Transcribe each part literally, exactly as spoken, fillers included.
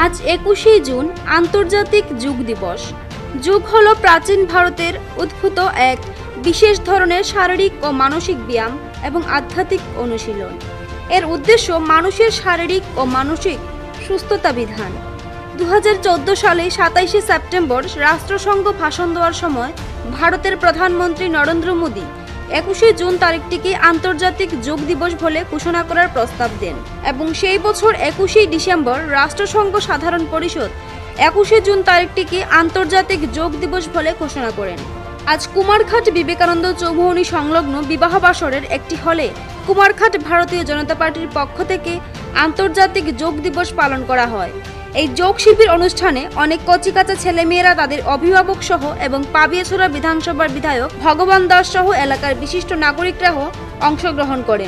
আজ একুশে জুন আন্তর্জাতিক যোগ দিবস। যোগ হলো প্রাচীন ভারতের উদ্ভূত এক বিশেষ ধরনের শারীরিক ও মানসিক ব্যায়াম এবং আধ্যাত্মিক অনুশীলন। এর উদ্দেশ্য মানুষের শারীরিক ও মানসিক সুস্থতা বিধান। দু হাজার চোদ্দ সালে সাতাইশে সেপ্টেম্বর রাষ্ট্রসংঘ ভাষণ দেওয়ার সময় ভারতের প্রধানমন্ত্রী নরেন্দ্র মোদী একুশে জুন তারিখটিকে আন্তর্জাতিক যোগ দিবস বলে ঘোষণা করার প্রস্তাব দেন এবং সেই বছর একুশে ডিসেম্বর রাষ্ট্রসংঘ সাধারণ পরিষদ একুশে জুন তারিখটিকে আন্তর্জাতিক যোগ দিবস বলে ঘোষণা করেন। আজ কুমারঘাট বিবেকানন্দ চৌমুহনী সংলগ্ন বিবাহ বাসরের একটি হলে কুমারঘাট ভারতীয় জনতা পার্টির পক্ষ থেকে আন্তর্জাতিক যোগ দিবস পালন করা হয়। এই যোগ শিবির অনুষ্ঠানে অনেক কচিকাচা ছেলেমেয়েরা তাদের অভিভাবক সহ এবং পাবিয়াছড়া বিধানসভার বিধায়ক ভগবান দাস সহ এলাকার বিশিষ্ট নাগরিকরাও অংশগ্রহণ করেন।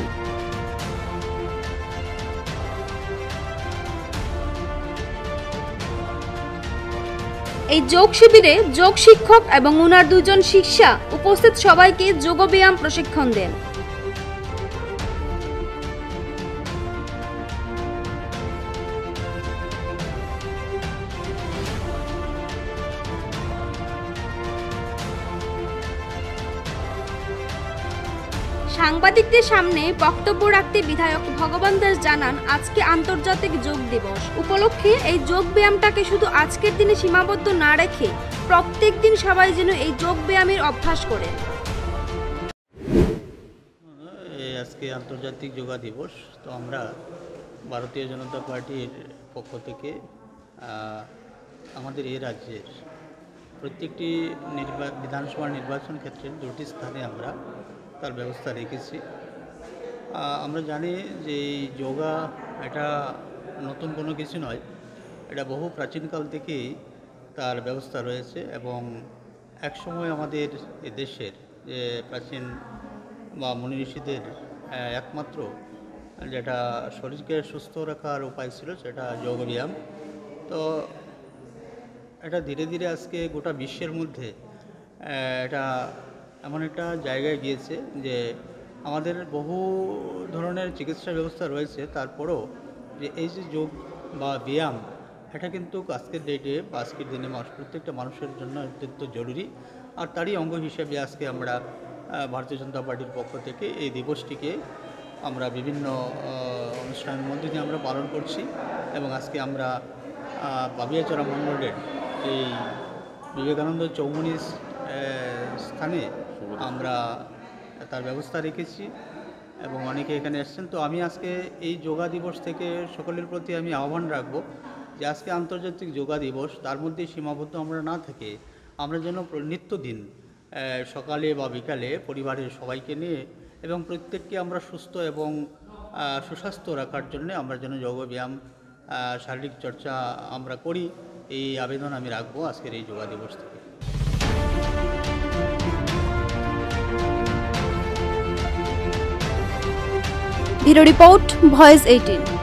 এই যোগ শিবিরে যোগ শিক্ষক এবং উনার দুজন শিক্ষা উপস্থিত সবাইকে যোগব্যায়াম প্রশিক্ষণ দেন। সাংবাদিকদের সামনে বক্তব্য রাখতে বিধায়ক ভগবান দাস জানান, আজকে আন্তর্জাতিক যোগ দিবস উপলক্ষে এই যোগ ব্যায়ামটাকে শুধু আজকের দিনে সীমাবদ্ধ না রেখে প্রত্যেক দিন সবাই যেন এই যোগ ব্যায়ামের অভ্যাস করেন। আজকে আন্তর্জাতিক যোগা দিবস, তো আমরা ভারতীয় জনতা পার্টির পক্ষ থেকে আমাদের এই রাজ্যের প্রত্যেকটি নির্বা বিধানসভা নির্বাচন ক্ষেত্রে দুটি স্থানে আমরা তার ব্যবস্থা রেখেছি। আমরা জানি যে এই যোগা এটা নতুন কোনো কিছু নয়, এটা বহু প্রাচীনকাল থেকেই তার ব্যবস্থা রয়েছে এবং একসময় আমাদের এ দেশের যে প্রাচীন বা মুনি ঋষিদের একমাত্র যেটা শরীরকে সুস্থ রাখার উপায় ছিল সেটা যোগব্যায়াম। তো এটা ধীরে ধীরে আজকে গোটা বিশ্বের মধ্যে এটা এমন একটা জায়গায় গিয়েছে যে আমাদের বহু ধরনের চিকিৎসা ব্যবস্থা রয়েছে, তারপরেও যে এই যে যোগ বা ব্যায়াম এটা কিন্তু আজকের ডেটে বা আজকের দিনে মানুষ প্রত্যেকটা মানুষের জন্য অত্যন্ত জরুরি। আর তারই অঙ্গ হিসেবে আজকে আমরা ভারতীয় জনতা পার্টির পক্ষ থেকে এই দিবসটিকে আমরা বিভিন্ন অনুষ্ঠানের মধ্যে দিয়ে আমরা পালন করছি এবং আজকে আমরা পাবিয়াছড়া মণ্ডলের এই বিবেকানন্দ চৌমুহনী স্থানে আমরা তার ব্যবস্থা রেখেছি এবং অনেকে এখানে এসছেন। তো আমি আজকে এই যোগা দিবস থেকে সকলের প্রতি আমি আহ্বান রাখব যে আজকে আন্তর্জাতিক যোগা দিবস, তার মধ্যে সীমাবদ্ধ আমরা না থেকে আমরা যেন নিত্যদিন সকালে বা বিকালে পরিবারের সবাইকে নিয়ে এবং প্রত্যেককে আমরা সুস্থ এবং সুস্বাস্থ্য রাখার জন্য আমরা যেন যোগব্যায়াম শারীরিক চর্চা আমরা করি, এই আবেদন আমি রাখবো আজকের এই যোগা দিবস থেকে। Bureau report, voice eighteen.